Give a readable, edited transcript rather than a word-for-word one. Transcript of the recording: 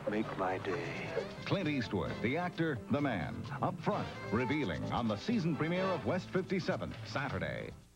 make my day. Clint Eastwood, the actor, the man, up front, revealing on the season premiere of West 57, Saturday.